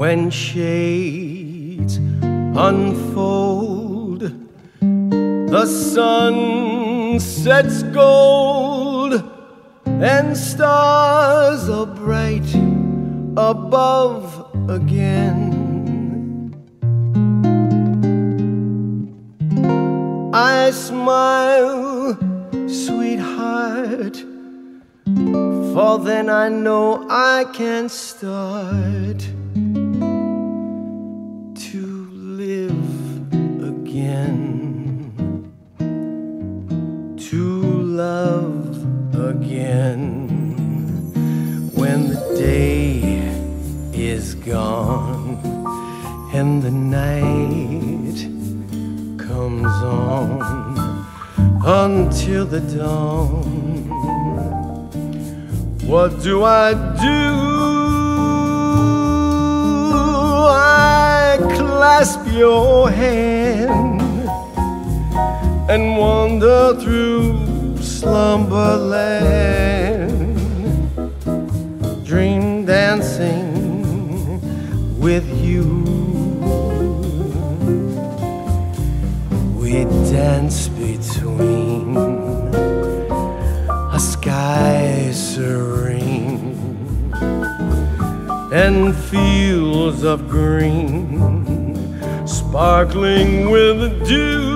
when shades unfold, the sun sets gold, and stars are bright above again. I smile, sweetheart, for then I know I can start to live again, to love again. When the day is gone and the night comes on until the dawn, what do? I clasp your hand and wander through slumberland, dream dancing with you. We dance between a sky serene and fields of green sparkling with dew.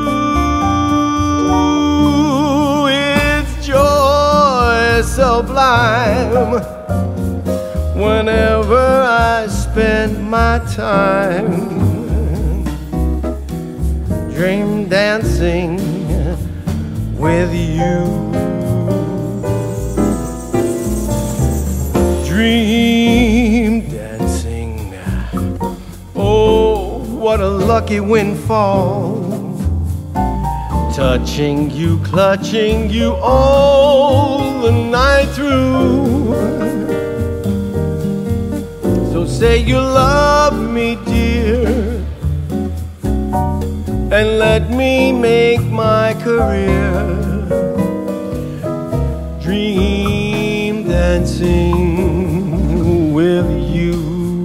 It's joy sublime whenever I spend my time dream dancing with you. Dream dancing, oh, what a lucky windfall, touching you, clutching you all the night through. So say you love me, dear, and let me make my career dream dancing with you.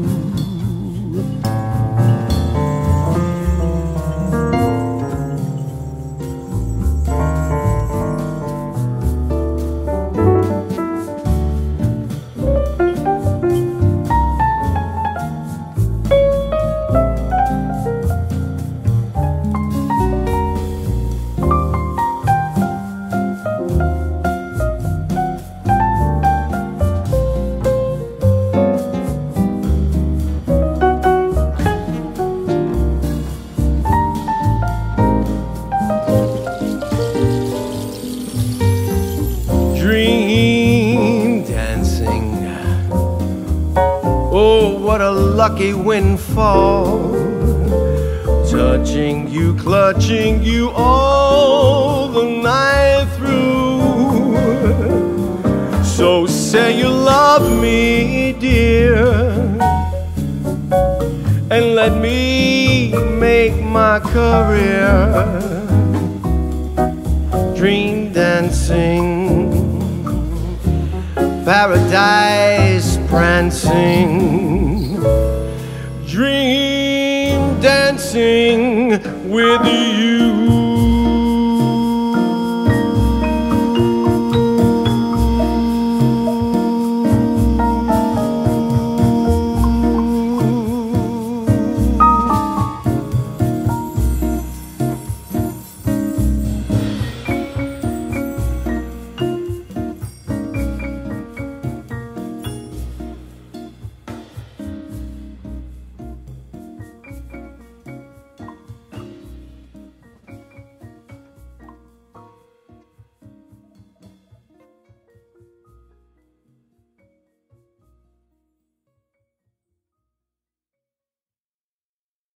Dream dancing, oh, what a lucky windfall, touching you, clutching you all the night through. So say you love me, dear, and let me make my career dream dancing, paradise prancing, dream dancing